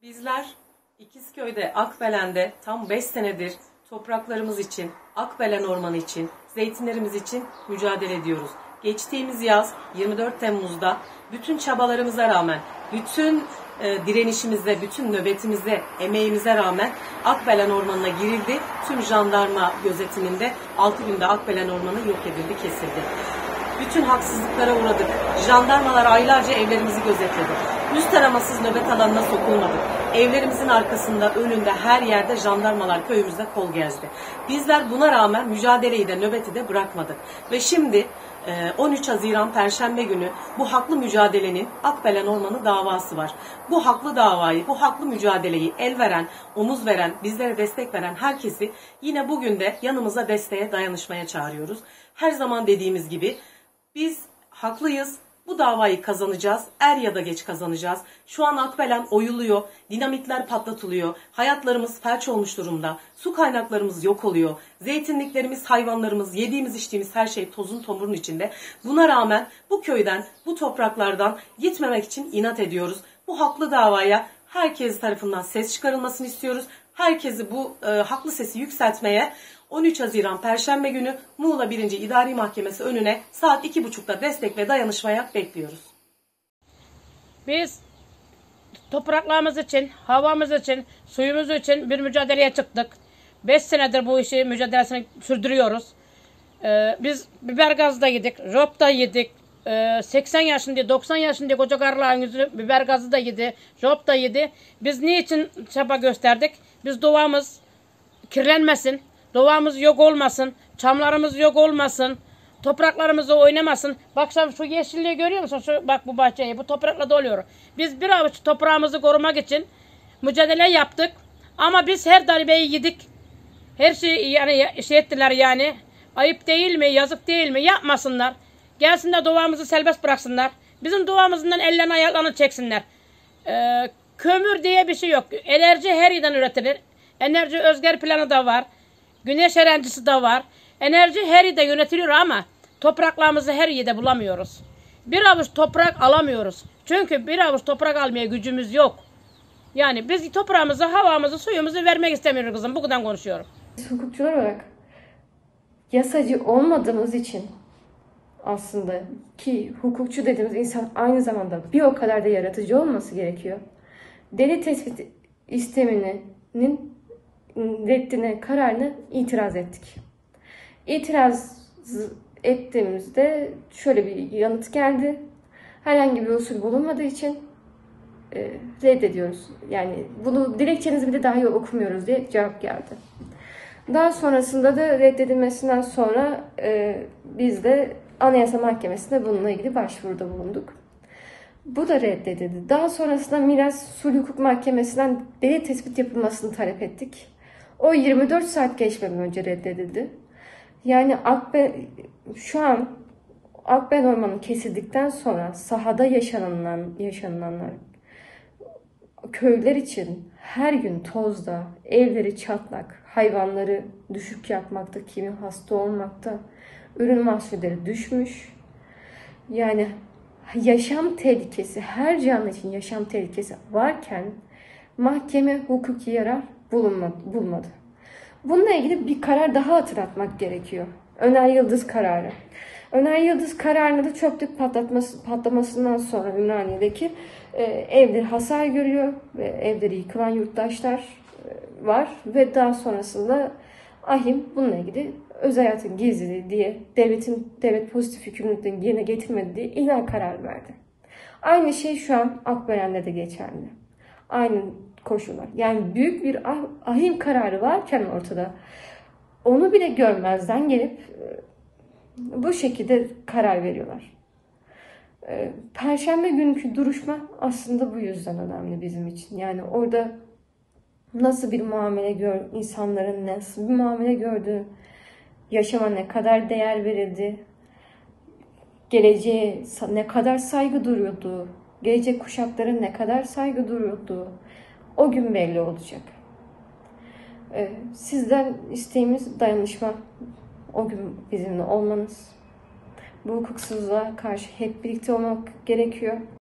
Bizler İkizköy'de, Akbelen'de tam 5 senedir topraklarımız için, Akbelen Ormanı için, zeytinlerimiz için mücadele ediyoruz. Geçtiğimiz yaz 24 Temmuz'da bütün çabalarımıza rağmen, bütün direnişimize, bütün nöbetimize, emeğimize rağmen Akbelen Ormanı'na girildi. Tüm jandarma gözetiminde 6 günde Akbelen Ormanı yok edildi, kesildi. Bütün haksızlıklara uğradık. Jandarmalar aylarca evlerimizi gözetledi. Üst aramasız nöbet alanına sokulmadık. Evlerimizin arkasında, önünde, her yerde jandarmalar köyümüzde kol gezdi. Bizler buna rağmen mücadeleyi de, nöbeti de bırakmadık. Ve şimdi 13 Haziran Perşembe günü bu haklı mücadelenin Akbelen Ormanı davası var. Bu haklı davayı, bu haklı mücadeleyi el veren, omuz veren, bizlere destek veren herkesi yine bugün de yanımıza, desteğe, dayanışmaya çağırıyoruz. Her zaman dediğimiz gibi biz haklıyız. Bu davayı kazanacağız. Er ya da geç kazanacağız. Şu an Akbelen oyuluyor. Dinamitler patlatılıyor. Hayatlarımız felç olmuş durumda. Su kaynaklarımız yok oluyor. Zeytinliklerimiz, hayvanlarımız, yediğimiz içtiğimiz her şey tozun tomurun içinde. Buna rağmen bu köyden, bu topraklardan gitmemek için inat ediyoruz. Bu haklı davaya herkes tarafından ses çıkarılmasını istiyoruz. Herkesi bu haklı sesi yükseltmeye 13 Haziran Perşembe günü Muğla 1. İdari Mahkemesi önüne saat 2.30'da destek ve dayanışmaya bekliyoruz. Biz topraklarımız için, havamız için, suyumuz için bir mücadeleye çıktık. 5 senedir bu işi, mücadelesini sürdürüyoruz. Biz biber gazı da yedik, rop da yedik. 80 yaşında, 90 yaşında koca karıların yüzü biber gazı da yedi, rop da yedi. Biz niçin çaba gösterdik? Biz doğamız kirlenmesin, doğamız yok olmasın, çamlarımız yok olmasın, topraklarımızı oynamasın. Bak sen şu yeşilliği görüyor musun? Bak bu bahçeyi, bu toprakla doluyor. Biz bir avuç toprağımızı korumak için mücadele yaptık. Ama biz her darbeyi yedik. Her şeyi yani şey ettiler yani. Ayıp değil mi, yazık değil mi? Yapmasınlar. Gelsinler doğamızı serbest bıraksınlar. Bizim doğamızdan ellerini ayaklarını çeksinler. Kömür diye bir şey yok. Enerji her yerden üretilir. Enerji özgür planı da var. Güneş enerjisi de var. Enerji her yerde yönetiliyor ama topraklarımızı her yerde bulamıyoruz. Bir avuç toprak alamıyoruz. Çünkü bir avuç toprak almaya gücümüz yok. Yani biz toprağımızı, havamızı, suyumuzu vermek istemiyoruz kızım. Bu kadar konuşuyorum. Biz hukukçular olarak yasacı olmadığımız için aslında, ki hukukçu dediğimiz insan aynı zamanda bir o kadar da yaratıcı olması gerekiyor. Deli tespit isteminin reddine, kararını itiraz ettik. İtiraz ettiğimizde şöyle bir yanıt geldi. Herhangi bir usul bulunmadığı için reddediyoruz. Yani bunu dilekçenizi bile dahi okumuyoruz diye cevap geldi. Daha sonrasında da reddedilmesinden sonra biz de Anayasa Mahkemesi'ne bununla ilgili başvuruda bulunduk. Bu da reddedildi. Daha sonrasında Miras Sulh Hukuk Mahkemesi'nden delil tespit yapılmasını talep ettik. O 24 saat geçmeden önce reddedildi. Yani şu an Akbelen Ormanı kesildikten sonra sahada yaşananlar köyler için her gün tozda, evleri çatlak, hayvanları düşük yapmakta, kimi hasta olmakta, ürün mahsulleri düşmüş. Yani yaşam tehlikesi, her canlı için yaşam tehlikesi varken mahkeme hukuki yarar bulmadı. Bununla ilgili bir karar daha hatırlatmak gerekiyor. Öner Yıldız kararı. Öner Yıldız kararında da çöplük patlamasından sonra Ümraniye'deki evler hasar görüyor ve evleri yıkılan yurttaşlar var ve daha sonrasında AHİM bununla ilgili özel hayatın gizliliği diye devlet pozitif yükümlülüklerini yerine getirmedi diye ihlal kararı verdi. Aynı şey şu an Akbelen'de de geçerli. Aynı koşullar. Yani büyük bir AHİM kararı varken ortada onu bile görmezden gelip bu şekilde karar veriyorlar. Perşembe günkü duruşma aslında bu yüzden önemli bizim için. Yani orada nasıl bir muamele insanların nasıl bir muamele gördüğü, yaşama ne kadar değer verildi, geleceğe ne kadar saygı duruyordu, gelecek kuşakların ne kadar saygı duruyordu, o gün belli olacak. Sizden isteğimiz dayanışma, o gün bizimle olmanız. Bu hukuksuzluğa karşı hep birlikte olmak gerekiyor.